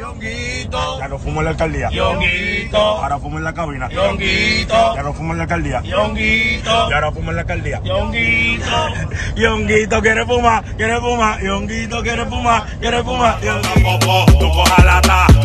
Yonguito. Ya no fumo en la alcaldía. Yonguito. Ahora fumo en la cabina. Yonguito. Ya no fumo en la alcaldía. Yonguito. Y ahora fumo en la alcaldía. Yonguito. Yonguito quiere fumar, quiere fumar. Yonguito quiere fumar, quiere fumar. Yonguito, tú coja lata.